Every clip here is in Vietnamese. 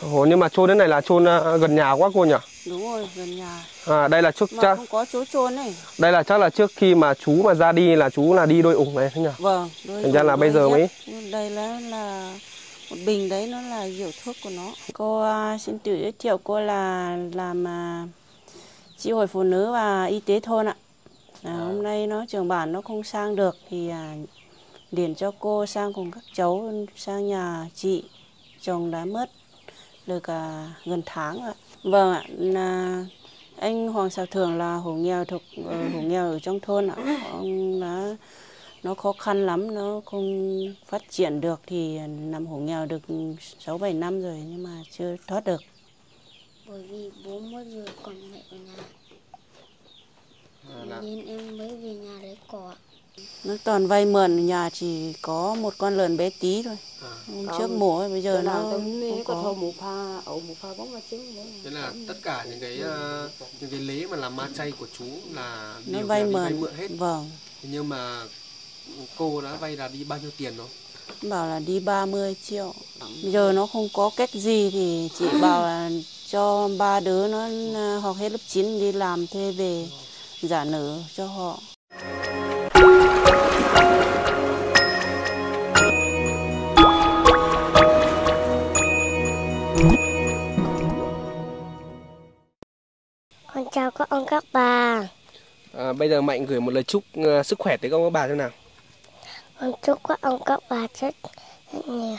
Ồ, nhưng mà chôn thế này là chôn gần nhà quá cô nhỉ? Đúng rồi, gần nhà. Đây là trước mà chắc không có chỗ chôn này. đây là chắc là trước khi mà chú mà ra đi là chú là đi đôi ủng này thế nhỉ? Vâng, đôi Thành ra là bây giờ mới đây là một bình đấy, nó là rượu thuốc của nó. Cô xin tự giới thiệu, cô là làm chi hội phụ nữ và y tế thôn ạ. Hôm nay nó trưởng bản nó không sang được thì điền cho cô sang cùng các cháu sang nhà chị. Chồng đã mất được gần tháng rồi. Vâng ạ, anh Hoàng Sào Thường là hộ nghèo hộ nghèo ở trong thôn ạ. Ông nó khó khăn lắm, nó không phát triển được thì nằm hộ nghèo được 6-7 năm rồi nhưng mà chưa thoát được. Bởi vì bố mất rồi còn mẹ ở nhà. Nên em mới về nhà lấy cỏ. Nó toàn vay mượn, nhà chỉ có một con lợn bé tí thôi. Hôm trước mổ bây giờ nó không có. Thế là tất cả những cái lế mà làm ma chay của chú là nó đều vay đi mượn hết. Vâng. Nhưng mà cô đã vay là đi bao nhiêu tiền đó? Bảo là đi 30 triệu. Bây giờ nó không có cách gì thì chị bảo là cho ba đứa nó học hết lớp 9 đi làm thuê về trả nợ cho họ. Con chào các ông các bà. Bây giờ Mạnh gửi một lời chúc sức khỏe tới các ông các bà thế nào? Con chúc các ông các bà rất nhiều.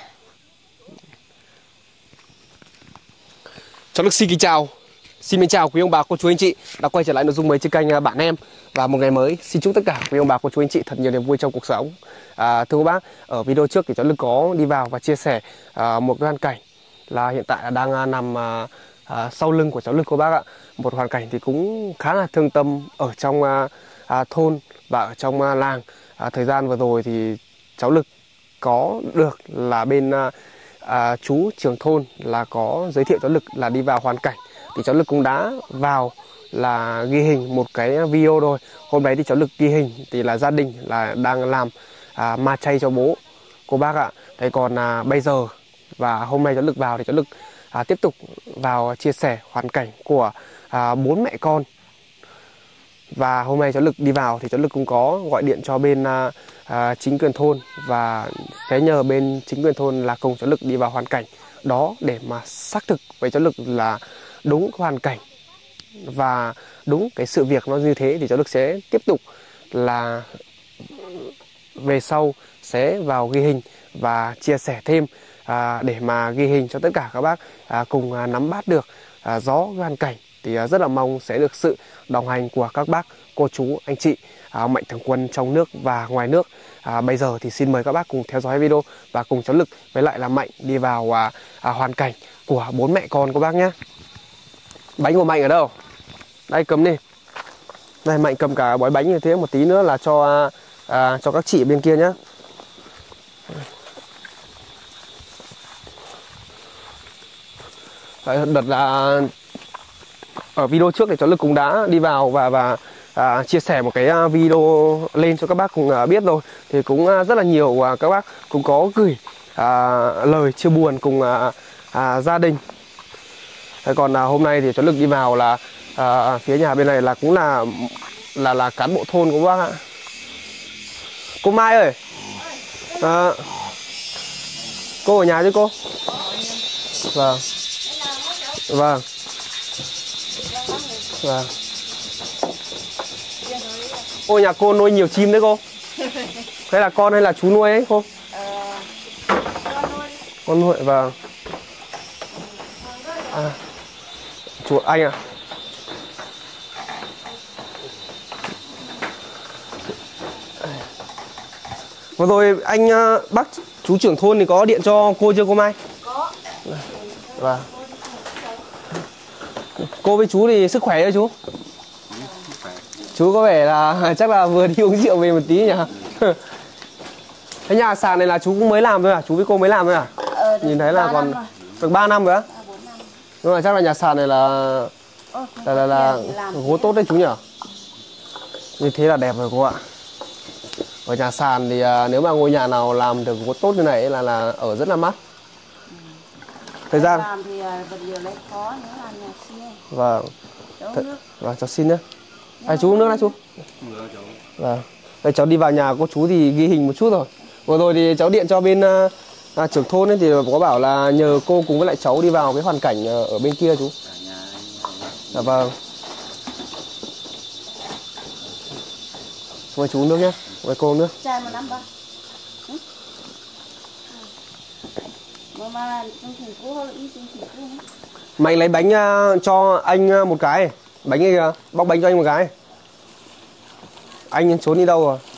Cháu Đức xin kính chào. Xin chào quý ông bà, cô chú anh chị đã quay trở lại nội dung mới trên kênh Bạn Em. Và một ngày mới xin chúc tất cả quý ông bà, cô chú anh chị thật nhiều niềm vui trong cuộc sống. Thưa các bác, ở video trước thì cháu Đức có đi vào và chia sẻ một cái hoàn cảnh là hiện tại đang nằm sau lưng của cháu Lực cô bác ạ. Một hoàn cảnh thì cũng khá là thương tâm ở trong thôn và ở trong làng. Thời gian vừa rồi thì cháu Lực có được là bên chú trưởng thôn là có giới thiệu cháu Lực là đi vào hoàn cảnh, thì cháu Lực cũng đã vào là ghi hình một cái video rồi. Hôm đấy thì cháu Lực ghi hình thì là gia đình là đang làm ma chay cho bố cô bác ạ. Thế còn bây giờ và hôm nay cháu Lực vào thì cháu Lực tiếp tục vào chia sẻ hoàn cảnh của 4 mẹ con. Và hôm nay cháu Lực đi vào thì cháu Lực cũng có gọi điện cho bên chính quyền thôn và sẽ nhờ bên chính quyền thôn là cùng cháu Lực đi vào hoàn cảnh đó để mà xác thực với cháu Lực là đúng hoàn cảnh và đúng cái sự việc nó như thế. Thì cháu Lực sẽ tiếp tục là về sau sẽ vào ghi hình và chia sẻ thêm để mà ghi hình cho tất cả các bác cùng nắm bắt được rõ hoàn cảnh. Thì rất là mong sẽ được sự đồng hành của các bác, cô chú, anh chị mạnh thường quân trong nước và ngoài nước. Bây giờ thì xin mời các bác cùng theo dõi video và cùng cháu Lực với lại là Mạnh đi vào hoàn cảnh của 4 mẹ con các bác nhé. Bánh của Mạnh ở đâu? Đây cầm đi. Đây Mạnh cầm cả gói bánh như thế, một tí nữa là cho các chị bên kia nhé. Đấy, đợt là ở video trước thì cháu Lực cũng đã đi vào và chia sẻ một cái video lên cho các bác cùng biết rồi. Thì cũng rất là nhiều các bác cũng có gửi lời chia buồn cùng gia đình. Thế còn hôm nay thì cháu Lực đi vào là phía nhà bên này là cũng là cán bộ thôn của bác ạ. Cô Mai ơi, cô ở nhà chứ cô? Vâng. Vâng. Vâng. Cô nhà cô nuôi nhiều chim đấy cô? Hay là con hay là chú nuôi ấy cô? Con nuôi. Vâng. Chú anh à? Vừa rồi anh bác chú trưởng thôn thì có điện cho cô chưa cô Mai? Có. Vâng. Cô với chú thì sức khỏe chưa chú? Chú có vẻ là chắc là vừa đi uống rượu về một tí nhỉ? Cái nhà sàn này là chú cũng mới làm thôi à? Chú với cô mới làm thôi à? Nhìn thấy là còn được 3 năm rồi á? Nhưng mà chắc là nhà sàn này là gỗ tốt đấy chú nhỉ? Như thế là đẹp rồi cô ạ. Ở nhà sàn thì nếu mà ngôi nhà nào làm được gỗ tốt như này là ở rất là mát. Thời gian. Làm thì vật liệu lấy khó nếu làm nhà xin. Vâng. Cháu nước. Vâng, cháu xin nhé. Chú uống nước đã chú. Vâng. Đây cháu đi vào nhà cô chú thì ghi hình một chút rồi. Vừa rồi thì cháu điện cho bên trưởng thôn ấy thì có bảo là nhờ cô cùng với lại cháu đi vào cái hoàn cảnh ở bên kia chú. Dạ vâng. Mời chú nước nhé. Mời cô nước. Chai một năm ba. Mà trong thùng cũ hơi ít trong thùng cũ. Mày lấy bánh cho anh một cái. Bánh này kìa, bóc bánh cho anh một cái. Anh trốn đi đâu rồi?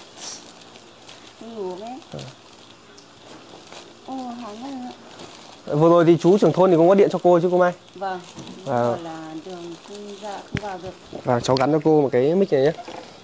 Vừa rồi thì chú trưởng thôn thì cũng có điện cho cô chứ cô Mai. Vâng. À. Là đường không vào được. Và cháu gắn cho cô một cái mic này nhé.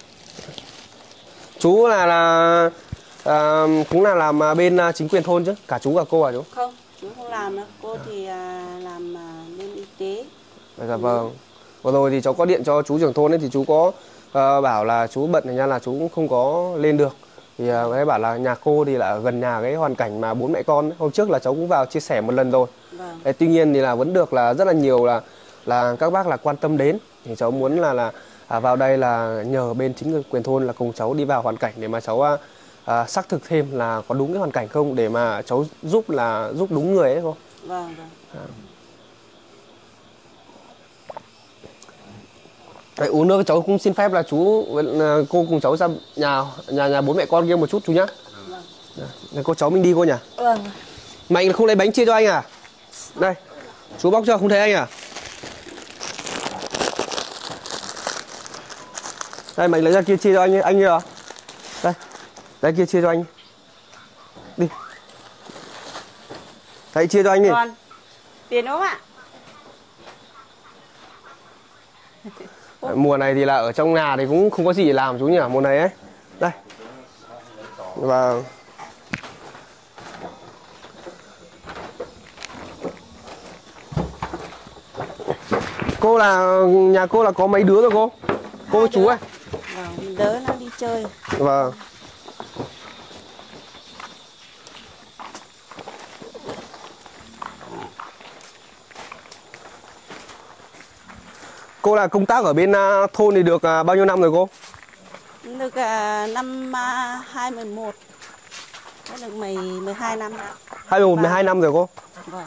Chú là cũng là làm bên chính quyền thôn chứ? Cả chú cả cô à chú? Không, chú không làm đâu. Cô thì làm bên y tế. Dạ vâng. Vừa rồi thì cháu có điện cho chú trưởng thôn ấy thì chú có bảo là chú bận thành ra là chú cũng không có lên được. Thì ấy bảo là nhà cô thì là gần nhà cái hoàn cảnh mà 4 mẹ con ấy. Hôm trước là cháu cũng vào chia sẻ một lần rồi. Vâng. Đấy, tuy nhiên thì là vẫn được là rất là nhiều là các bác là quan tâm đến. Thì cháu muốn là vào đây là nhờ bên chính quyền thôn là cùng cháu đi vào hoàn cảnh để mà cháu xác thực thêm là có đúng cái hoàn cảnh không để mà cháu giúp đúng người ấy không? Vâng, vâng. Đấy, uống nước cháu cũng xin phép là chú cô cùng cháu ra nhà 4 mẹ con kia một chút chú nhá. Vâng. Cô cháu mình đi cô nhỉ? Vâng. Mạnh không lấy bánh chia cho anh à? Đây, chú bóc cho không thấy anh à? Đây Mạnh lấy ra kia chia cho anh kìa. Đây, đây kia chia cho anh. Đi. Đấy chia cho anh đi. Còn tiền không ạ? Mùa này thì là ở trong nhà thì cũng không có gì để làm chú nhỉ, mùa này ấy. Đây. Và cô là nhà cô là có mấy đứa rồi cô? Cô với chú ấy. Vâng, đứa nó đi chơi. Vâng. Cô là công tác ở bên thôn thì được bao nhiêu năm rồi cô? Được năm 2011. Đã được 12 năm. 2011, 12 năm rồi cô? Vâng.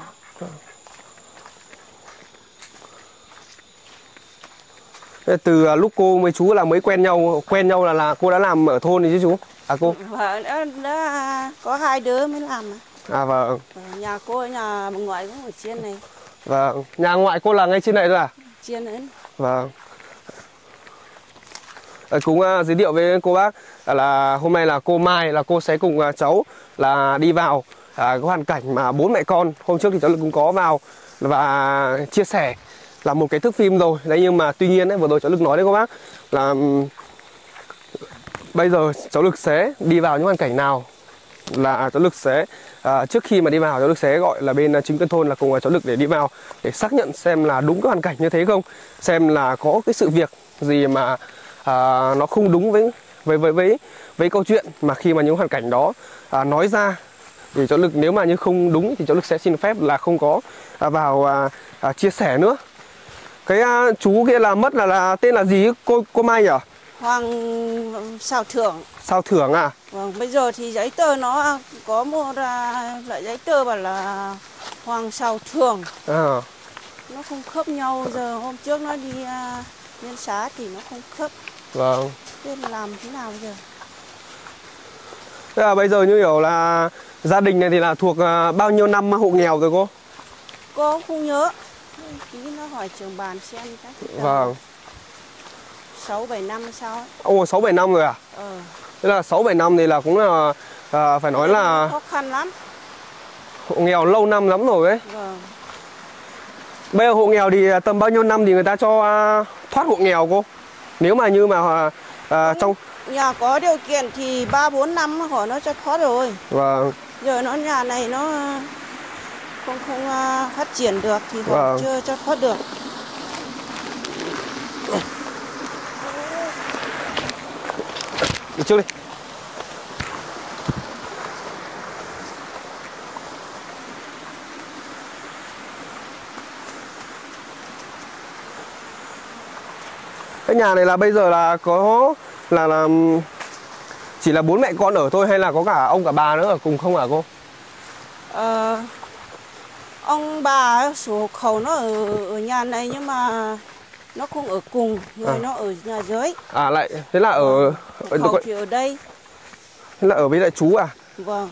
Từ lúc cô với chú là mới quen nhau là cô đã làm ở thôn thì chứ chú? À cô? Vâng, đã có 2 đứa mới làm mà. À vâng. Nhà cô nhà ngoại cũng ở trên này. Vâng, nhà ngoại cô là ngay trên này thôi à? Trên đấy. Vâng. Cũng giới thiệu với cô bác là hôm nay là cô Mai là cô sẽ cùng cháu là đi vào cái hoàn cảnh mà 4 mẹ con. Hôm trước thì cháu cũng có vào và chia sẻ là một cái thước phim rồi. Đấy, nhưng mà tuy nhiên ấy, vừa rồi cháu Lực nói đấy cô bác là bây giờ cháu Lực sẽ đi vào những hoàn cảnh nào là cháu Lực sẽ trước khi mà đi vào cháu Lực sẽ gọi là bên chính quyền thôn là cùng cháu Lực để đi vào để xác nhận xem là đúng cái hoàn cảnh như thế không, xem là có cái sự việc gì mà nó không đúng với câu chuyện mà khi mà những hoàn cảnh đó nói ra thì cháu Lực nếu mà như không đúng thì cháu Lực sẽ xin phép là không có vào chia sẻ nữa. Cái chú kia là mất là tên là gì cô Mai nhỉ? Hoàng Sao Thưởng. Sao Thưởng à? Vâng, bây giờ thì giấy tờ nó có một loại giấy tờ bảo là Hoàng Sao Thưởng. À. Nó không khớp nhau, giờ hôm trước nó đi liên xá thì nó không khớp. Vâng. Thế làm thế nào bây giờ? Thế là bây giờ như hiểu là gia đình này thì là thuộc bao nhiêu năm hộ nghèo rồi cô? Cô không nhớ. Tí nó hỏi trưởng bàn xem cách. Vâng. 6-7 năm hay sao ấy. Ồ, 6-7 năm rồi à? Thế là 6-7 năm thì là cũng là phải nói là khó khăn lắm. hộ nghèo lâu năm lắm rồi ấy. Vâng. Bây giờ hộ nghèo thì tầm bao nhiêu năm thì người ta cho thoát hộ nghèo cô? Nếu mà như mà trong nhà có điều kiện thì 3-4 năm họ nó cho thoát rồi. Vâng. Giờ nó nhà này nó không phát triển được thì họ Vâng. chưa cho thoát được. Đi trước đi. Cái nhà này là bây giờ là có là chỉ là 4 mẹ con ở thôi hay là có cả ông cả bà nữa ở cùng không hả cô? Ông bà số hộ khẩu nó ở nhà này nhưng mà nó không ở cùng, người nó ở nhà dưới. À lại thế là ở khẩu thì ở đây. Thế là ở với lại chú à? Vâng.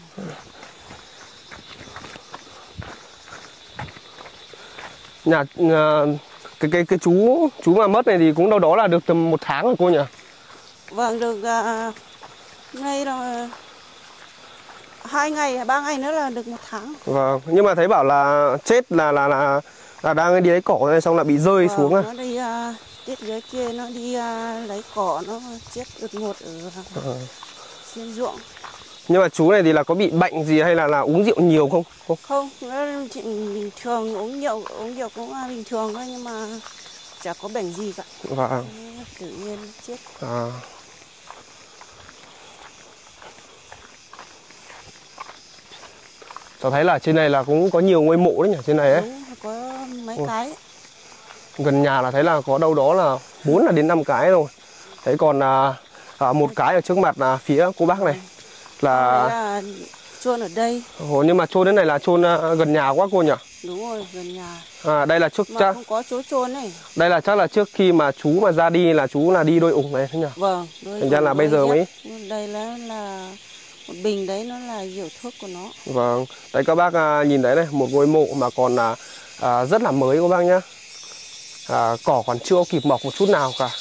Nhà cái chú mà mất này thì cũng đâu đó là được tầm 1 tháng rồi cô nhỉ? Vâng, được ngay là 2 ngày, 3 ngày nữa là được 1 tháng. Vâng, nhưng mà thấy bảo là chết là đang đi lấy cỏ này xong là bị rơi xuống à? Nó đi tiết dưới kia nó đi lấy cỏ, nó chết đột ngột ở trên ruộng. Nhưng mà chú này thì là có bị bệnh gì hay là uống rượu nhiều không? Không, nó bình thường, uống rượu cũng bình thường thôi nhưng mà chả có bệnh gì cả. Vâng. Tự nhiên chết. Cháu thấy là trên này là cũng có nhiều ngôi mộ đấy nhỉ, trên này ấy. Đúng, có mấy cái. Gần nhà là thấy là có đâu đó là 4 đến 5 cái rồi. Thấy còn một cái ở trước mặt là phía cô bác này là chôn ở đây. Nhưng mà chôn đến này là chôn gần nhà quá cô nhỉ? Đúng rồi, gần nhà. Đây là trước chắc không có chỗ chôn này. Đây là chắc là trước khi mà chú mà ra đi là chú là đi đôi ủng này thế nhỉ? Vâng, thành ra là bây giờ mới đây là một bình đấy, nó là rượu thuốc của nó. Vâng, đấy các bác nhìn đấy này, một ngôi mộ mà còn rất là mới các bác nhá. Cỏ còn chưa kịp mọc một chút nào cả.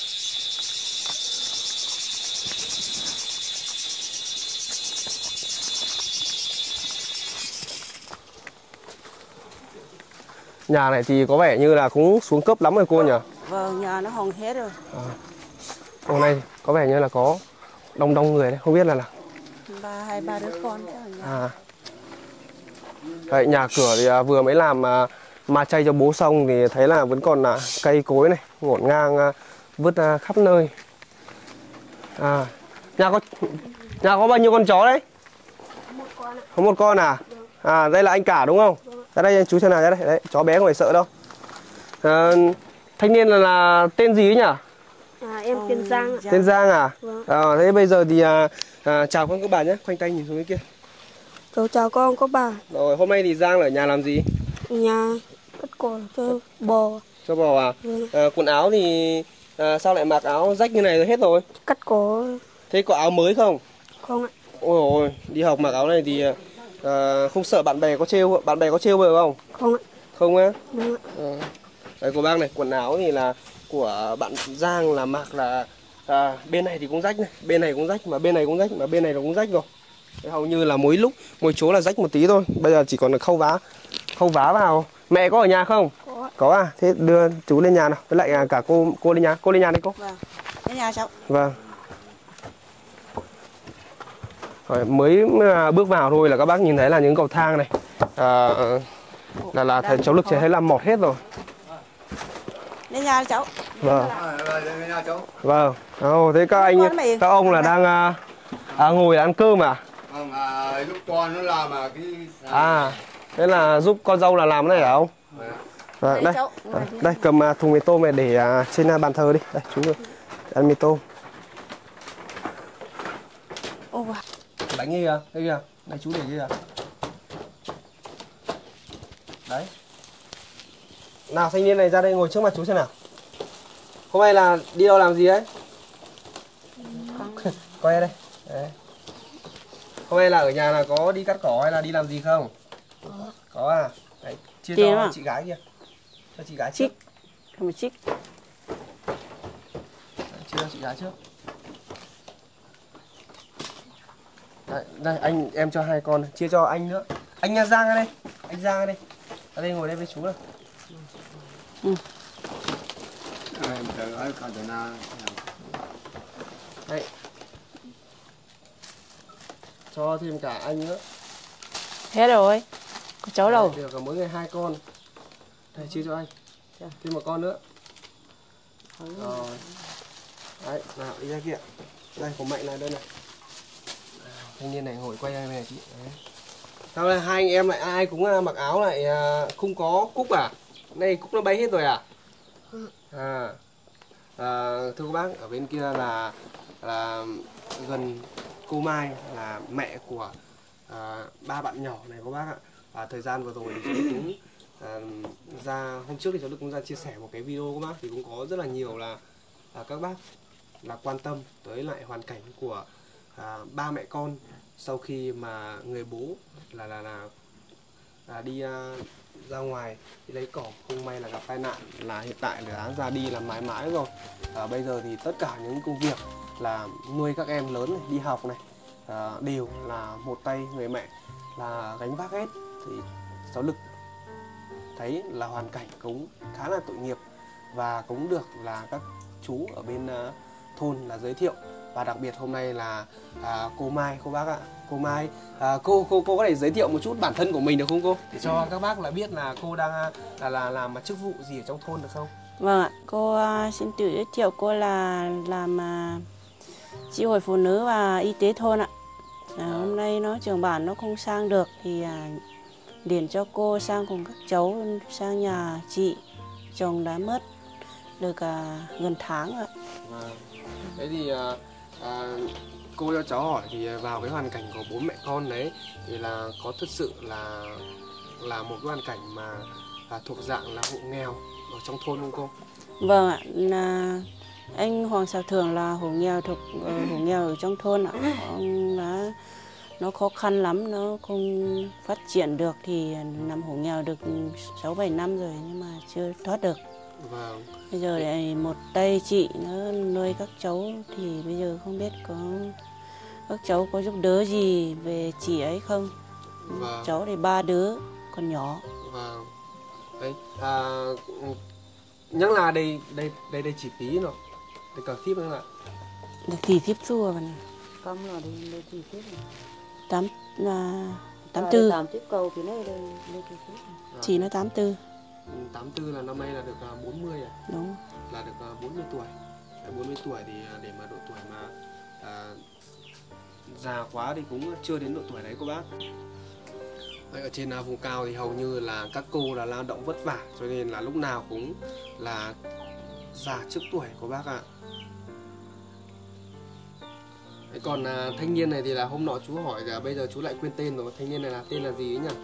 Nhà này thì có vẻ như là cũng xuống cấp lắm rồi cô nhỉ? Vâng, nhà nó hỏng hết rồi. Hôm nay có vẻ như là có đông người đấy, không biết là hai ba đứa con ở nhà. Đấy, nhà cửa thì vừa mới làm ma chay cho bố xong thì thấy là vẫn còn cây cối này ngổn ngang vứt khắp nơi. Nhà có bao nhiêu con chó đấy? Có một con à? Đây là anh cả đúng không? Ra đây chú xem nào, ra đây. Đấy, chó bé không phải sợ đâu. Thanh niên là tên gì ấy nhỉ? Em tên Giang. Tên Giang à? Vâng. Thế bây giờ thì chào con các bà nhé, khoanh tay nhìn xuống cái kia. Chào con các bà. Rồi, hôm nay thì Giang ở nhà làm gì? Nhà cắt cỏ cho bò. Cho bò à? Vâng. Quần áo thì sao lại mặc áo rách như này rồi hết rồi? Cắt cỏ. Thế có áo mới không? Không ạ. Ôi ôi, đi học mặc áo này thì không sợ bạn bè có trêu vào không? Không ạ. Không á? Đúng ạ. Đấy cô bác này, quần áo thì là của bạn Giang là mặc là bên này thì cũng rách này, bên này cũng rách, mà bên này cũng rách, mà bên này nó cũng rách rồi. Thế hầu như là mỗi chỗ là rách một tí thôi. Bây giờ chỉ còn là khâu vá vào. Mẹ có ở nhà không? Có à? Thế đưa chú lên nhà nào, với lại cả cô lên nhà. Cô lên nhà đi cô. Vâng. Lên nhà cháu. Vâng. Rồi, mới bước vào thôi là các bác nhìn thấy là những cầu thang này là thầy cháu Lực thấy là mọt hết rồi. Lên nhà cháu. Vâng. Vâng. Thế các ông là đang ngồi ăn cơm à? Vâng, lúc con nó làm thế là giúp con dâu là làm cái này hả ông? Đây, đây cầm thùng mì tôm này để trên bàn thờ đi. Đây chú ăn mì tôm. Bánh gì kìa, đây kìa, đây chú để kìa. Đấy. Nào thanh niên này ra đây ngồi trước mặt chú xem nào. Hôm nay là đi đâu làm gì đấy? Quay đây. Đấy. Hôm nay là ở nhà là có đi cắt cỏ hay là đi làm gì không? Có à? Đấy, chia cho chị gái kia. Cho chị gái trước. Không chích. Chia cho chị gái trước. Đây em cho 2 con, chia cho anh nữa. Anh Giang ra đây. Anh Giang ra đây. Ra đây ngồi đây với chú nào. Đây. Cho thêm cả anh nữa. Hết rồi. Có cháu đâu? Được cả mỗi người 2 con. Đây chia cho anh. Thêm 1 con nữa. Rồi. Đấy, nào đi ra kia. Đây của Mạnh này đây này. Thanh niên này ngồi quay đây này chị. Đấy. Sao là hai anh em lại ai cũng mặc áo lại không có cúc à? Này cúc nó bay hết rồi à? Thưa các bác, ở bên kia là gần cô Mai là mẹ của ba bạn nhỏ này các bác ạ. Và thời gian vừa rồi thì cháu Đức cũng hôm trước thì cháu Đức cũng ra chia sẻ một cái video các bác, thì cũng có rất là nhiều là các bác là quan tâm tới lại hoàn cảnh của ba mẹ con sau khi mà người bố là đi ra ngoài đi lấy cỏ, không may là gặp tai nạn, là hiện tại là đã ra đi là mãi mãi rồi. Bây giờ thì tất cả những công việc là nuôi các em lớn này, đi học này đều là một tay người mẹ là gánh vác hết. Thì cháu Lực thấy là hoàn cảnh cũng khá là tội nghiệp, và cũng được là các chú ở bên thôn là giới thiệu. Và đặc biệt hôm nay là cô Mai, cô bác ạ. Cô Mai, cô có thể giới thiệu một chút bản thân của mình được không cô? Để cho các bác là biết là cô đang là làm chức vụ gì ở trong thôn được không? Vâng ạ, cô xin tự giới thiệu, cô là làm chi hội phụ nữ và y tế thôn ạ. Hôm nay nó trưởng bản nó không sang được thì điền cho cô sang cùng các cháu sang nhà chị, chồng đã mất được gần tháng rồi. Thế thì cô cho cháu hỏi thì vào cái hoàn cảnh của bố mẹ con đấy thì là có thực sự là một cái hoàn cảnh mà thuộc dạng là hộ nghèo ở trong thôn không cô? Vâng ạ, là anh Hoàng Sào Thường là hộ nghèo hộ nghèo ở trong thôn ạ. Ông nó khó khăn lắm, nó không phát triển được thì nằm hộ nghèo được 6-7 năm rồi nhưng mà chưa thoát được. Vâng. Bây giờ lại một tay chị nó nuôi các cháu thì bây giờ không biết có các cháu có giúp đỡ gì về chị ấy không. Vâng. Cháu thì 3 đứa còn nhỏ. Vâng. Đấy, nhắc là đây chỉ phí rồi. Đây cả phí nữa là Được thì tiếp xua mà. Không là đây chi tiết này. 84. 8 tiếp cầu thì đây chi tiết. Chị nó 84. 84 là năm nay là được 40 à? Đúng. Là được 40 tuổi. 40 tuổi thì để mà độ tuổi mà già quá thì cũng chưa đến độ tuổi đấy cô bác. Ở trên vùng cao thì hầu như là các cô là lao động vất vả, cho nên là lúc nào cũng là già trước tuổi cô bác ạ. Còn thanh niên này thì là hôm nọ chú hỏi là bây giờ chú lại quên tên rồi. Thanh niên này là tên là gì ấy nhỉ?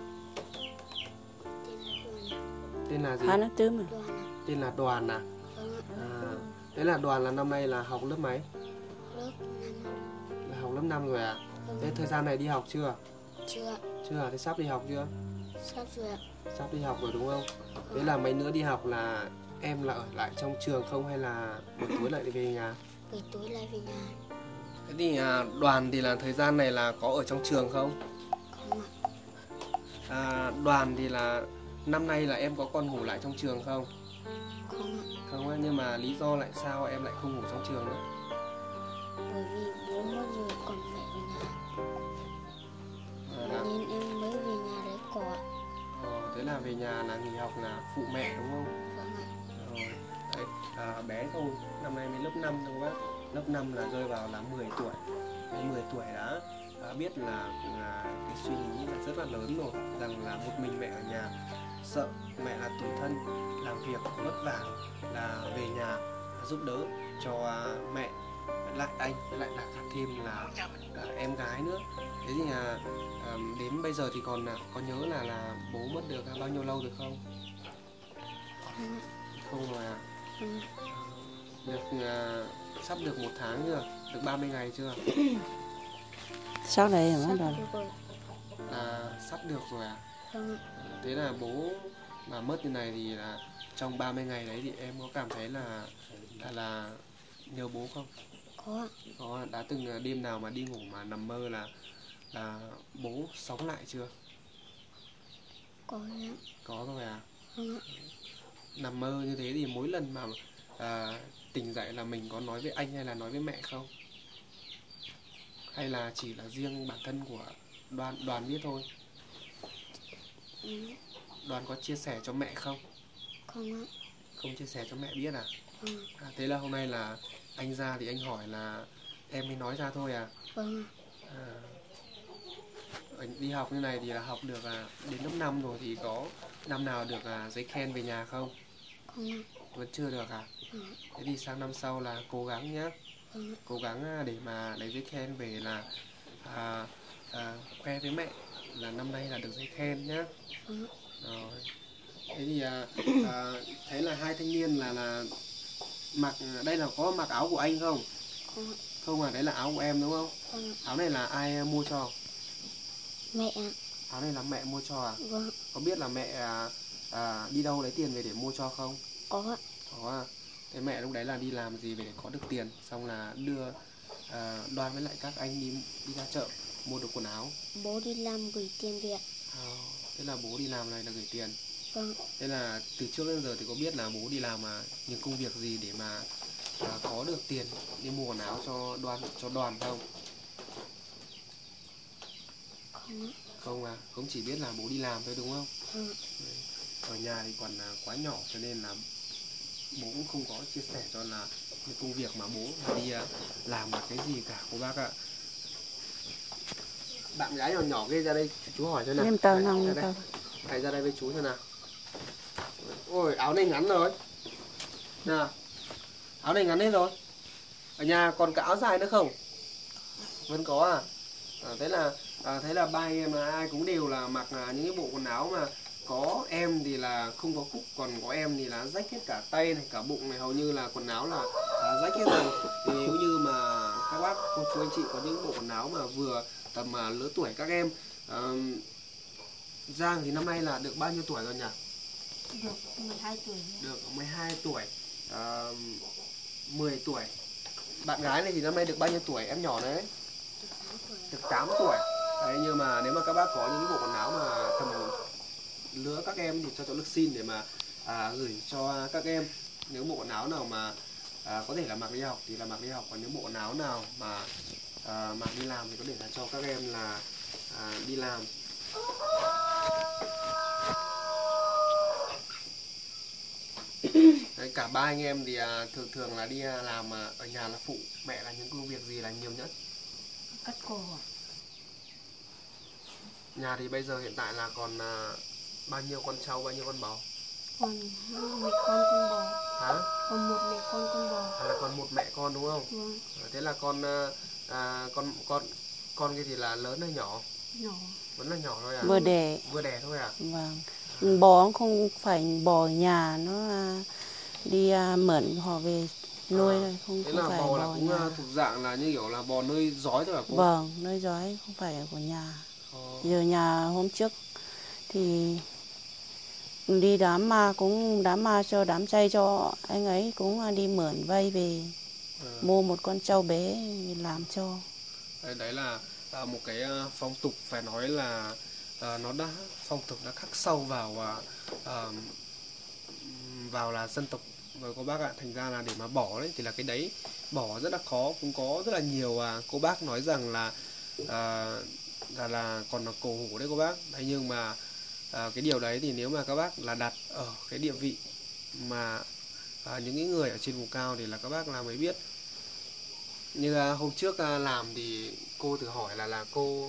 Tên là gì? Nó tứ mà. Tên là Đoàn à? Đấy là Đoàn là năm nay là học lớp mấy? Là học lớp 5 rồi à? Thế thời gian này đi học chưa? Chưa, thế sắp đi học chưa? Sắp rồi ạ. Sắp đi học rồi đúng không? Thế là mấy nữa đi học là em là ở lại trong trường không hay là buổi tối lại về nhà? Buổi tối lại về nhà. Thế thì Đoàn thì là thời gian này là có ở trong trường không? Không ạ. Đoàn thì là năm nay là em có còn ngủ lại trong trường không? Không ạ. Không á, nhưng mà lý do lại sao em lại không ngủ trong trường nữa? Bởi vì bố mất rồi còn mẹ ở nhà. Nên em mới về nhà lấy cỏ. Thế là về nhà là nghỉ học là phụ mẹ đúng không? Vâng ạ. Rồi. Đấy, bé thôi, năm nay mới lớp 5 thôi bác. Lớp 5 là rơi vào là 10 tuổi. Đến 10 tuổi đã biết là cái suy nghĩ là rất là lớn rồi, rằng là một mình mẹ ở nhà, sợ mẹ là tủi thân, làm việc vất vả, là về nhà giúp đỡ cho mẹ, lại anh, lại là cả thêm là em gái nữa. Thế thì đến bây giờ thì còn có nhớ là bố mất được bao nhiêu lâu được không? Không rồi à? Được sắp được 1 tháng chưa? Được 30 ngày chưa? Sau này Sắp rồi. được rồi. Sắp được rồi à? Vâng ạ. Thế là bố mà mất như này thì là trong 30 ngày đấy thì em có cảm thấy là nhớ bố không? Có ạ. Có, đã từng đêm nào mà đi ngủ mà nằm mơ là bố sống lại chưa? Có ạ. Có rồi à? Vâng ạ. Nằm mơ như thế thì mỗi lần mà tỉnh dậy là mình có nói với anh hay là nói với mẹ không? Hay là chỉ là riêng bản thân của Đoàn biết thôi? Đoàn có chia sẻ cho mẹ không? Không ạ. Không chia sẻ cho mẹ biết à? Vâng ạ. Thế là hôm nay là anh ra thì anh hỏi là em mới nói ra thôi à? Vâng ạ. Đi học như này thì là học được đến lớp 5 rồi thì có năm nào được giấy khen về nhà không? Không ạ. Vẫn chưa được à? Thế thì sang năm sau là cố gắng nhá. Cố gắng để mà lấy giấy khen về là khoe với mẹ là năm nay là được giấy khen nhá. Rồi. Thế thì thấy là hai thanh niên là mặc, đây là có mặc áo của anh không? Không ạ. Không à, đấy là áo của em đúng không? Áo này là ai mua cho? Mẹ ạ. Áo này là mẹ mua cho à? Vâng. Có biết là mẹ đi đâu lấy tiền về để mua cho không? Có ạ. Có à. Thế mẹ lúc đấy là đi làm gì về để có được tiền, xong là đưa Đoan với lại các anh đi ra chợ mua được quần áo? Bố đi làm gửi tiền về ạ. Thế là bố đi làm này là gửi tiền. Vâng. Thế là từ trước đến giờ thì có biết là bố đi làm những công việc gì để mà có được tiền đi mua quần áo cho Đoàn không? Không ạ. Không à, cũng chỉ biết là bố đi làm thôi đúng không? Ở nhà thì còn quá nhỏ cho nên là bố cũng không có chia sẻ cho là những công việc mà bố đi làm là cái gì cả cô bác ạ. Bạn gái nhỏ nhỏ kia ra đây chú hỏi cho nào. Em tao nòng tao. Hãy ra đây với chú xem nào. Ôi áo này ngắn rồi. Nào. Áo này ngắn hết rồi. Ở nhà còn cả áo dài nữa không? Vẫn có à? Thế là ba anh em là ai cũng đều là mặc những cái bộ quần áo mà có em thì là không có cúc, còn có em thì là rách hết cả tay này, cả bụng này, hầu như là quần áo là rách hết rồi. Thì nếu như mà các bác, cô chú anh chị có những bộ quần áo mà vừa tầm lứa tuổi các em, Giang thì năm nay là được bao nhiêu tuổi rồi nhỉ? Được 12 tuổi. Được 12 tuổi, 10 tuổi. Bạn gái này thì năm nay được bao nhiêu tuổi, em nhỏ đấy? Được 8 tuổi. Đấy, nhưng mà nếu mà các bác có những cái bộ quần áo mà tầm lứa các em thì cho cháu được xin để mà gửi cho các em. Nếu bộ quần áo nào mà có thể là mặc đi học thì là mặc đi học, còn những bộ quần áo nào mà mặc đi làm thì có thể là cho các em là đi làm. Đấy, cả ba anh em thì thường là đi làm ở nhà là phụ mẹ là những công việc gì là nhiều nhất? Cắt cổ ạ. Nhà thì bây giờ hiện tại là còn bao nhiêu con trâu, bao nhiêu con bò? Còn mẹ con bò. Hả? Còn một mẹ con bò. Là còn một mẹ con đúng không? Vâng. Thế là con kia thì là lớn hay nhỏ? Nhỏ. Vẫn là nhỏ thôi à? Vừa đẻ. Vừa đẻ thôi à? Vâng. Bò không phải bò nhà, nó đi mượn họ về nuôi thôi, không Thế là phải bò là bò cũng nhà. thuộc dạng là như kiểu là bò nuôi giói thôi à cô? Vâng, nuôi giói không phải là của nhà. Giờ nhà hôm trước thì đi đám ma cho đám chay cho anh ấy cũng đi mượn vay về mua một con trâu bé làm cho. Đấy là một cái phong tục phải nói là phong tục đã khắc sâu vào là dân tộc rồi cô bác ạ. Thành ra là để mà bỏ đấy thì là cái đấy bỏ rất là khó. Cũng có rất là nhiều cô bác nói rằng là còn là cổ hủ đấy cô bác. Thế nhưng mà cái điều đấy thì nếu mà các bác là đặt ở cái địa vị mà những cái người ở trên vùng cao thì là các bác là mới biết. Như hôm trước làm thì cô thử hỏi là cô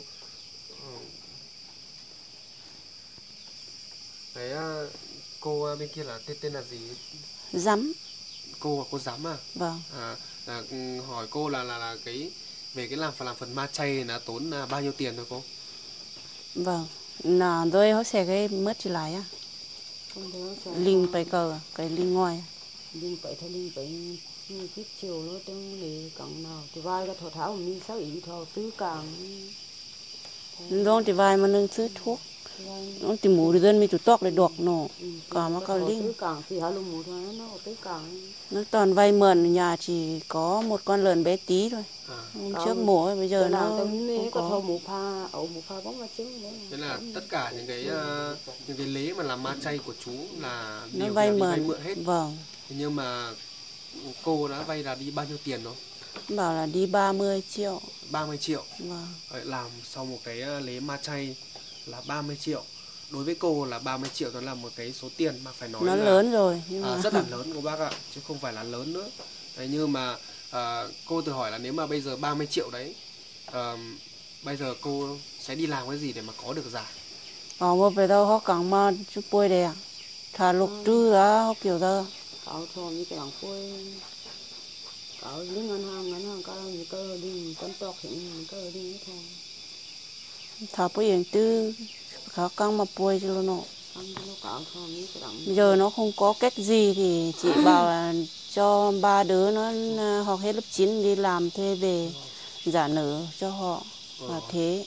cô bên kia là tên là gì? Giắm. Cô Giắm à? Vâng. Hỏi cô là cái về cái làm phần ma chay là tốn bao nhiêu tiền thôi cô? Vâng. Là rồi họ sẽ cái mất chỉ lại á. Linh phải cờ cái linh ngoài. Linh phải thay linh phải kiếp chiều nó tương để cẳng nào thì vai cái thọ tháo mình sáu ý thọ tứ càng. Rồi thì vài mà nângซื้อthuốc. Nó thì mù dân mi tụt tóc để đọt nổ. Còn mà có linh. Tứ càng thì hả luôn mù thôi nó tứ càng. Nó toàn vay mượn, nhà chỉ có một con lợn bé tí thôi. Hôm trước mổ ấy, bây giờ nó không có có. thâu một pha bóng mà trứng nữa. Thế là tất cả những cái lễ mà làm ma chay của chú là Nó đều vay đi mượn hết. Vâng. Nhưng mà cô đã vay là đi bao nhiêu tiền rồi? Bảo là đi 30 triệu. 30 triệu. Vâng. Làm sau một cái lễ ma chay là 30 triệu. Đối với cô là 30 triệu đó là một cái số tiền mà phải nói nó là lớn rồi nhưng mà... rất là lớn cô bác ạ, chứ không phải là lớn nữa. Đấy, nhưng mà cô tự hỏi là nếu mà bây giờ 30 triệu đấy, bây giờ cô sẽ đi làm cái gì để mà có được giải? Một về đâu họ càng mà chút bôi đè. thà lục trư á học kiểu đó cậu thò như cái bằng quê cậu lính ngân hàng cậu như cơ đi tấn tộc hiện cơ đi thôi thà bây giờ tư khó căng mà bôi cho nó ăn nó cậu thò như cái bằng bây giờ nó không có cách gì thì chị bảo là cho ba đứa nó học hết lớp 9 đi làm thuê về giả nở cho họ là thế.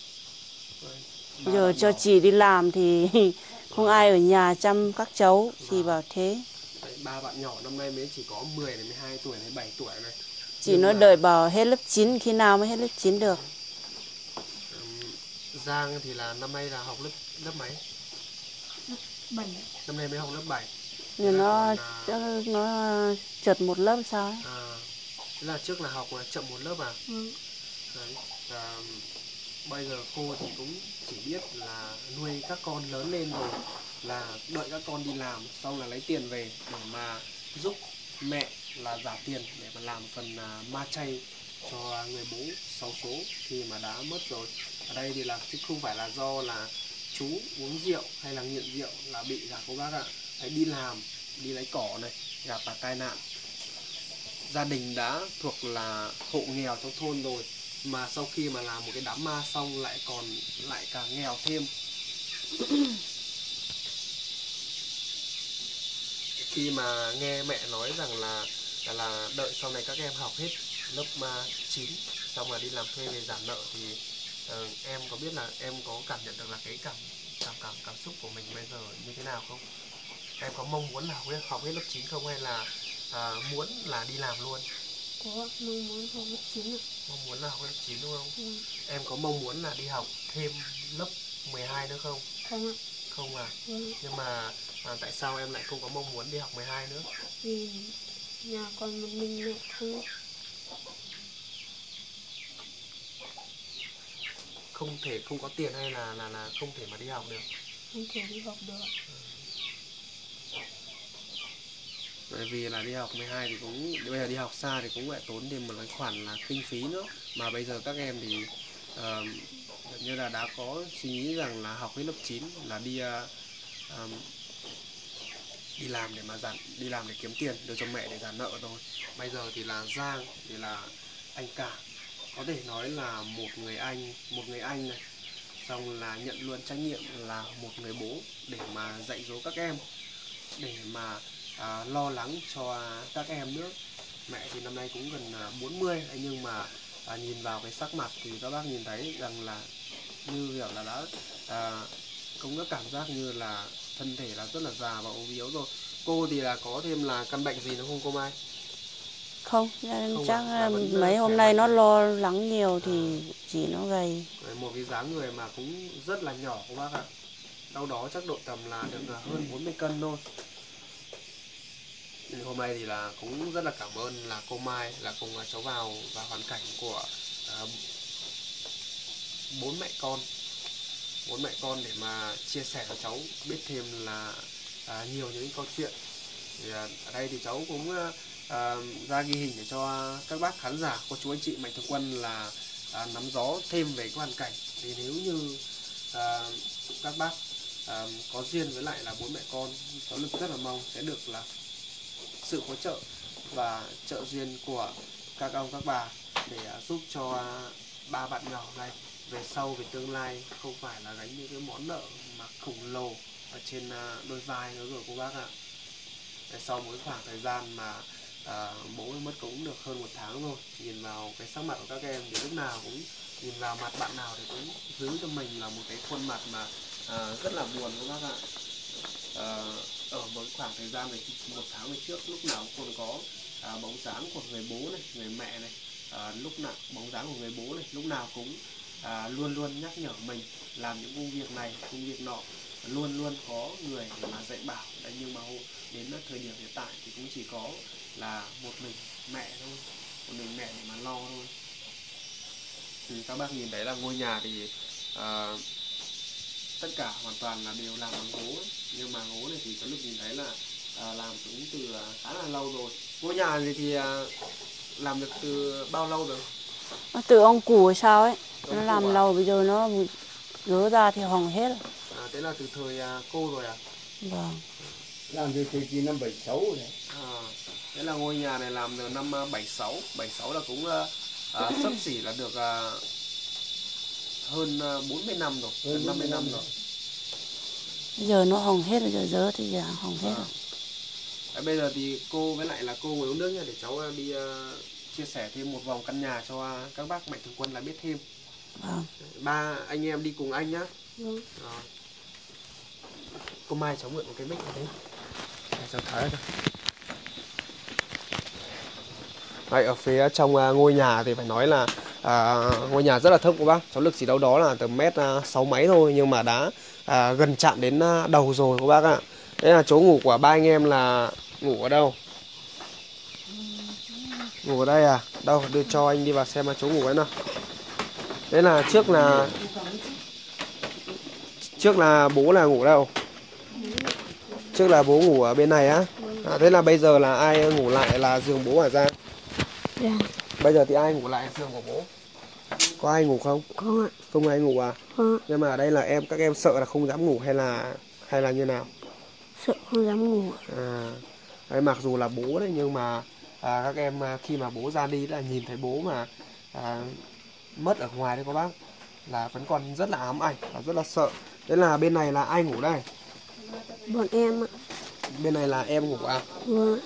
Giờ cho chị đi làm thì không ai ở nhà chăm các cháu, chị bảo thế. Đấy, ba bạn nhỏ năm nay mới chỉ có 10 đến 12 tuổi đến 7 tuổi này. Chị nói đợi bảo hết lớp 9 khi nào mới hết lớp 9 được. Giang thì là năm nay là học lớp mấy? 7. Năm nay mới học lớp 7. Nhưng nó trượt một lớp sao ấy. Thế là trước là học là chậm một lớp à? Ừ. Đấy. Bây giờ cô thì cũng chỉ biết là nuôi các con lớn lên rồi, là đợi các con đi làm xong là lấy tiền về để mà giúp mẹ là trả tiền để mà làm phần ma chay cho người bố xấu số khi mà đã mất rồi. Ở đây thì là chứ không phải là do là chú uống rượu hay là nghiện rượu là bị cả cô bác ạ. Đấy, đi làm, đi lấy cỏ này, gặp phải tai nạn. Gia đình đã thuộc là hộ nghèo trong thôn rồi, mà sau khi mà làm một cái đám ma xong lại càng nghèo thêm. Khi mà nghe mẹ nói rằng là đợi sau này các em học hết lớp 9 xong rồi đi làm thuê về giảm nợ thì em có biết là em có cảm nhận được là cái cảm xúc của mình bây giờ như thế nào không? Em có mong muốn là học hết lớp 9 không, hay là muốn là đi làm luôn? Có mong muốn học lớp 9 ạ. Mong muốn là học lớp 9 đúng không? Ừ. Em có mong muốn là đi học thêm lớp 12 nữa không? Không ạ. Không à? Ừ. Nhưng mà tại sao em lại không có mong muốn đi học 12 nữa? Vì nhà còn một mình mẹ thôi. Không có tiền hay là không thể mà đi học được? Không thể đi học được. Bởi vì là đi học 12 thì cũng bây giờ đi học xa thì cũng lại tốn thêm một cái khoản là kinh phí nữa, mà bây giờ các em thì như là đã có suy nghĩ rằng là học hết lớp 9 là đi làm để mà đi làm để kiếm tiền đưa cho mẹ để trả nợ thôi. Bây giờ thì là Giang thì là anh cả, có thể nói là một người anh này, xong là nhận luôn trách nhiệm là một người bố để mà dạy dỗ các em, để mà lo lắng cho các em nữa. Mẹ thì năm nay cũng gần 40, nhưng mà nhìn vào cái sắc mặt thì các bác nhìn thấy rằng là như kiểu là đã cũng có cảm giác như là thân thể là rất là già và ốm yếu rồi. Cô thì là có thêm là căn bệnh gì nữa không cô Mai? Không, chắc vẫn mấy khỏe hôm nay mạnh. nó lo lắng nhiều thì chỉ nó gầy. Một cái dáng người mà cũng rất là nhỏ cô bác ạ. Đâu đó chắc độ tầm là được hơn 40 cân thôi. Hôm nay thì là cũng rất là cảm ơn là cô Mai là cùng cháu vào hoàn cảnh của bốn mẹ con để mà chia sẻ cho cháu biết thêm là nhiều những câu chuyện. Thì ở đây thì cháu cũng ra ghi hình để cho các bác khán giả, cô chú anh chị mạnh thường quân là nắm rõ thêm về cái hoàn cảnh. Thì nếu như các bác có duyên với lại là bốn mẹ con, cháu rất là mong sẽ được là sự hỗ trợ và trợ duyên của các ông các bà để giúp cho ba bạn nhỏ này về sau về tương lai không phải là gánh những cái món nợ mà khổng lồ ở trên đôi vai nữa rồi cô bác ạ. Sau mỗi khoảng thời gian mà bố mất cũng được hơn 1 tháng rồi, nhìn vào cái sắc mặt của các em thì lúc nào cũng nhìn vào mặt bạn nào thì cũng giữ cho mình là một cái khuôn mặt mà rất là buồn các bác ạ. Ở một khoảng thời gian này 1 tháng về trước, lúc nào cũng có bóng dáng của người bố này, người mẹ này, lúc nào bóng dáng của người bố này lúc nào cũng luôn luôn nhắc nhở mình làm những công việc này công việc nọ, luôn luôn có người để mà dạy bảo. Đấy, nhưng mà đến thời điểm hiện tại thì cũng chỉ có là một mình mẹ thôi, một mình mẹ để mà lo thôi. Thì các bác nhìn thấy là ngôi nhà thì tất cả hoàn toàn là đều làm bằng gỗ, nhưng mà gỗ này thì có được nhìn thấy là làm cũng từ khá là lâu rồi. Ngôi nhà này thì làm được từ bao lâu rồi? Từ ông cụ hay sao ấy, nó làm à? lâu bây giờ nó gỡ ra thì hỏng hết rồi. Thế là từ thời cô rồi à? Vâng. Làm từ thế kỷ năm 76 này. Thế là ngôi nhà này làm từ năm 76. 76 là cũng xấp xỉ là được hơn 40 năm rồi, hơn 50 năm rồi. Bây giờ nó hỏng hết rồi, giờ thì hỏng hết rồi. Bây giờ thì cô với lại là cô ngồi uống nước nha, để cháu đi chia sẻ thêm một vòng căn nhà cho các bác mạnh thường quân là biết thêm. Vâng. Ba anh em đi cùng anh nhá. Vâng. Cô Mai cháu mượn một cái mic này đi. Cháu thấy thôi. Đấy, ở phía trong ngôi nhà thì phải nói là ngôi nhà rất là thấp của bác. Cháu lực chỉ đâu đó là tầm mét 6 mấy thôi, nhưng mà đã gần chạm đến đầu rồi của bác ạ. Đấy là chỗ ngủ của ba anh em là ngủ ở đâu? Ngủ ở đây à? Đâu, đưa cho anh đi vào xem chỗ ngủ ấy nào. Đấy là trước là bố là ngủ đâu? Trước là bố ngủ ở bên này á. Thế là bây giờ là ai ngủ lại là giường bố hả Giang? Dạ. Bây giờ thì ai ngủ lại giường của bố? Có ai ngủ không? Không ạ. Không ai ngủ à? Vâng. Nhưng mà ở đây là các em sợ là không dám ngủ hay là như nào? Sợ không dám ngủ. Đấy, mặc dù là bố đấy nhưng mà các em khi mà bố ra đi là nhìn thấy bố mà mất ở ngoài đấy các bác, là vẫn còn rất là ám ảnh và rất là sợ. Đấy là bên này là ai ngủ đây? Bọn em ạ. Bên này là em ngủ à? Vâng.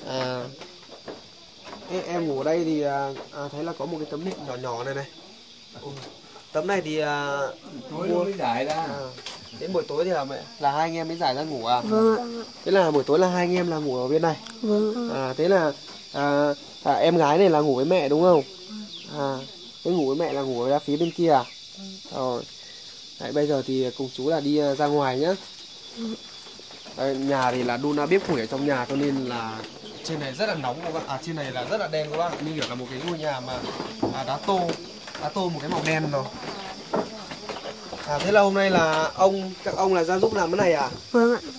Em ngủ ở đây thì thấy là có một cái tấm nệm nhỏ nhỏ này này. Tấm này thì Tối nó mới giải ra. đến buổi tối thì là hai anh em mới giải ra ngủ à? Vâng ạ. Thế là buổi tối là hai anh em là ngủ ở bên này. Vâng. Thế là em gái này là ngủ với mẹ đúng không? Cái ngủ với mẹ là ngủ ở phía bên kia à? Rồi. Đấy, bây giờ thì cùng chú là đi ra ngoài nhá. Đấy, nhà thì là đun bếp củi ở trong nhà, cho nên là trên này rất là nóng các bạn. Trên này là rất là đen các bạn. Như kiểu là một cái ngôi nhà mà đá tô một cái màu đen rồi. Thế là hôm nay là các ông là ra giúp làm cái này à? Vâng ạ.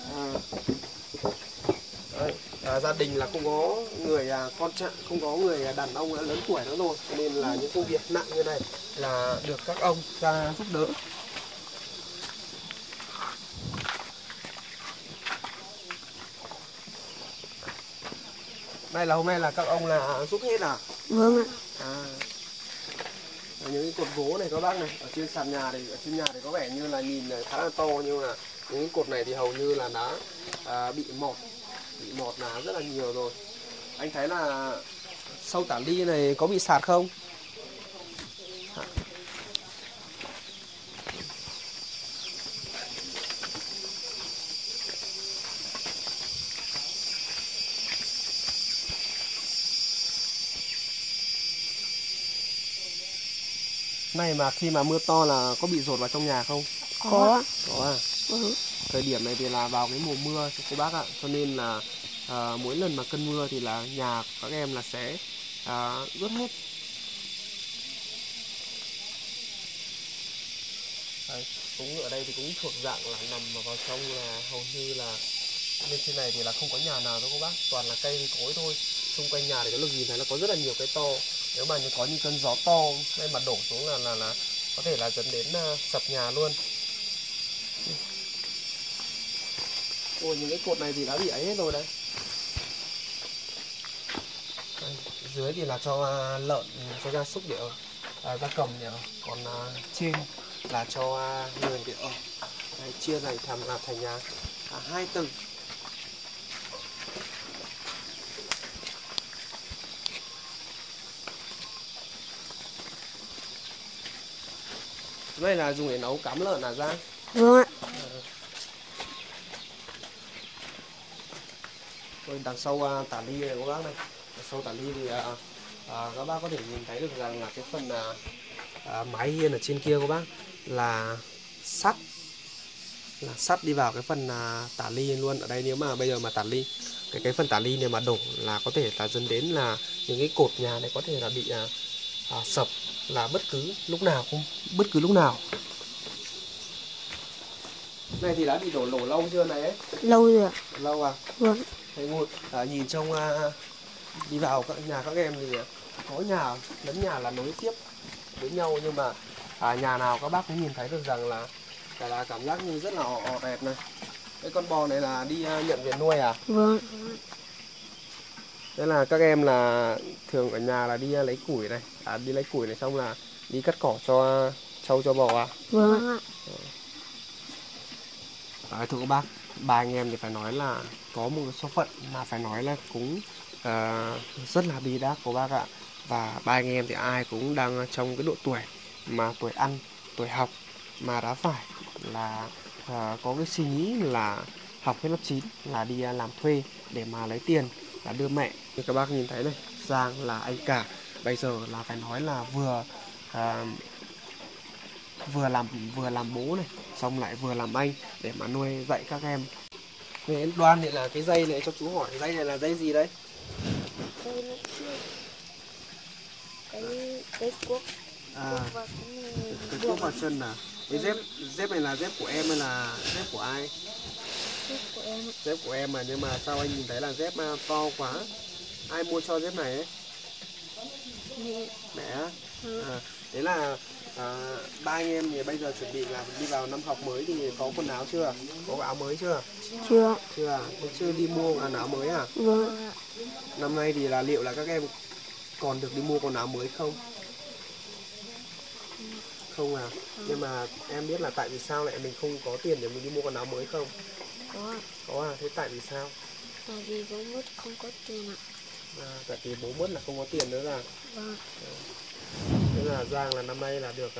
Đấy, gia đình là không có người con trai, không có người đàn ông lớn tuổi nữa rồi, cho nên là những công việc nặng như này là được các ông ra giúp đỡ. Đây là hôm nay là các ông là giúp hết à? Vâng ạ. Những cái cột gỗ này các bác này, ở trên sàn nhà thì, ở trên nhà thì có vẻ như là nhìn khá là to, nhưng mà những cái cột này thì hầu như là đã bị mọt là rất là nhiều rồi. Anh thấy là sau tả ly này có bị sạt không? Này mà khi mà mưa to là có bị dột vào trong nhà không? Có. Có à? Vâng. Thời điểm này thì là vào cái mùa mưa cho cô bác ạ, cho nên là mỗi lần mà cơn mưa thì là nhà của các em là sẽ ướt hết. Đấy, cũng ở đây thì cũng thuộc dạng là nằm vào trong, là hầu như là bên trên này thì là không có nhà nào đâu cô bác, toàn là cây cối thôi. Xung quanh nhà thì có lực nhìn thấy là có rất là nhiều cây to. Nếu mà có những cơn gió to đây mà đổ xuống là có thể là dẫn đến sập nhà luôn. Ôi, những cái cột này thì đã bị ấy hết rồi đấy. Dưới thì là cho lợn, cho gia súc để ở, gia cầm để ở. Còn trên là cho người để ở. Đấy, chia này thành nhà 2 tầng. Cái này là dùng để nấu cám lợn à Giang? Vâng ạ. Đằng sau tả ly này các bác này, đằng sau tả ly thì các bác có thể nhìn thấy được rằng là cái phần mái hiên ở trên kia các bác là sắt đi vào cái phần tả ly luôn. Ở đây nếu mà bây giờ mà tả ly cái phần tả ly này mà đổ là có thể là dẫn đến là những cái cột nhà này có thể là bị sập là bất cứ lúc nào. Này thì đã bị đổ lâu chưa này ấy? Lâu rồi ạ. Lâu à? Vâng. Thế nhìn trong đi vào các nhà các em thì có nhà lẫn nhà là nối tiếp với nhau, nhưng mà nhà nào các bác cũng nhìn thấy được rằng là cảm giác như rất là ọt ẹp này. Cái con bò này là đi nhận về nuôi à? Vâng. Thế là các em là thường ở nhà là đi lấy củi này, đi lấy củi này xong là đi cắt cỏ cho trâu cho bò à? Vâng. Thưa các bác, ba anh em thì phải nói là có một số phận mà phải nói là cũng rất là bi đát của bác ạ. Và ba anh em thì ai cũng đang trong cái độ tuổi mà tuổi ăn, tuổi học mà đã phải là có cái suy nghĩ là học hết lớp 9 là đi làm thuê để mà lấy tiền là đưa mẹ. Như các bác nhìn thấy này, Giang là anh cả, bây giờ là phải nói là vừa làm bố này, xong lại vừa làm anh để mà nuôi dạy các em. Thế Đoan này là cái dây này cho chú hỏi, dây này là dây gì đấy? Cái cuốc. Cái cuốc vào chân à? Cái dép này là dép của em hay là dép của ai? Của em. Dép của em mà, nhưng mà sao anh nhìn thấy là dép to quá? Ai mua cho dép này ấy? Mẹ á? Thế là ba anh em thì bây giờ chuẩn bị là đi vào năm học mới thì có quần áo chưa? Có áo mới chưa? Chưa. Chưa đi mua quần áo mới à? Vâng. Năm nay thì là liệu là các em còn được đi mua quần áo mới không? Không à? Nhưng mà em biết là tại vì sao lại mình không có tiền để mình đi mua quần áo mới không? Có à? Thế tại vì sao? Tại vì bố mất không có tiền ạ. Tại vì bố mất là không có tiền nữa là. Vâng. Thế là Giang là năm nay là được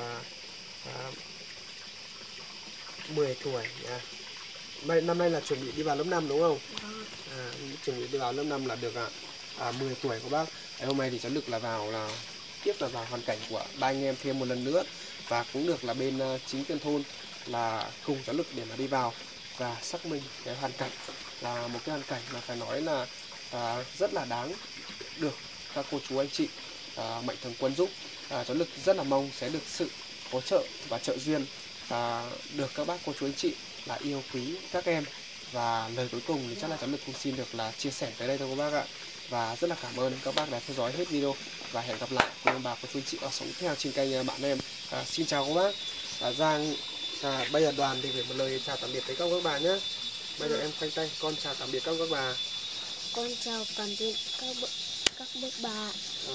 10 tuổi nha. Năm nay là chuẩn bị đi vào lớp 5 đúng không? Chuẩn bị đi vào lớp 5 là được 10 tuổi của bác. Hôm nay thì cháu Lực là tiếp là vào hoàn cảnh của ba anh em thêm một lần nữa, và cũng được là bên chính quyền thôn là cùng cháu Lực để mà đi vào và xác minh cái hoàn cảnh, là một cái hoàn cảnh mà phải nói là rất là đáng được các cô chú anh chị mạnh thường quân giúp. Cháu Lực rất là mong sẽ được sự hỗ trợ và trợ duyên, được các bác cô chú anh chị là yêu quý các em. Và lời cuối cùng thì chắc là cháu Lực cũng xin được là chia sẻ tới đây thôi các bác ạ. Và rất là cảm ơn các bác đã theo dõi hết video, và hẹn gặp lại quý ông bà cô chú anh chị ở sống theo trên kênh Bạn Em. Xin chào các bác. Giang bây giờ Đoàn thì gửi một lời chào tạm biệt tới các bà nhé. Bây giờ em khoanh tay, con chào tạm biệt các bà. Con chào tạm biệt các bác bà.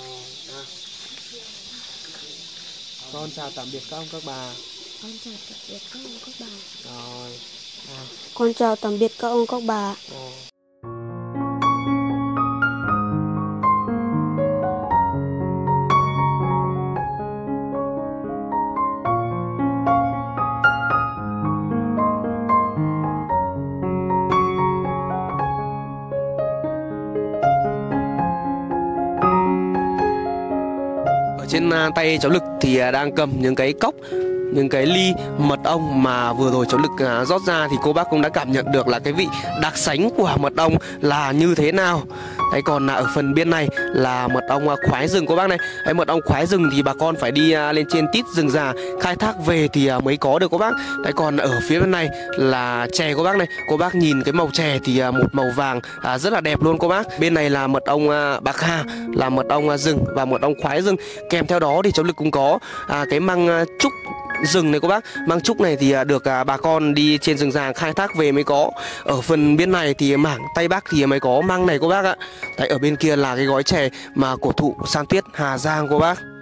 Con chào tạm biệt các ông các bà. Con chào tạm biệt các ông các bà. Rồi. Con chào tạm biệt các ông các bà. Trên tay cháu Lực thì đang cầm những cái cốc, những cái ly mật ong mà vừa rồi cháu Lực rót ra, thì cô bác cũng đã cảm nhận được là cái vị đặc sánh của mật ong là như thế nào. Đấy, còn ở phần bên này là mật ong khoái rừng cô bác này. Đấy, mật ong khoái rừng thì bà con phải đi lên trên tít rừng già khai thác về thì mới có được cô bác. Đấy, còn ở phía bên này là chè cô bác này. Cô bác nhìn cái màu chè thì một màu vàng rất là đẹp luôn cô bác. Bên này là mật ong bạc hà, là mật ong rừng và mật ong khoái rừng. Kèm theo đó thì cháu Lực cũng có cái măng trúc rừng này cô bác. Măng trúc này thì được bà con đi trên rừng già khai thác về mới có. Ở phần bên này thì mảng Tây Bắc thì mới có măng này cô bác ạ. Đấy, ở bên kia là cái gói chè mà cổ thụ San Tuyết Hà Giang cô bác.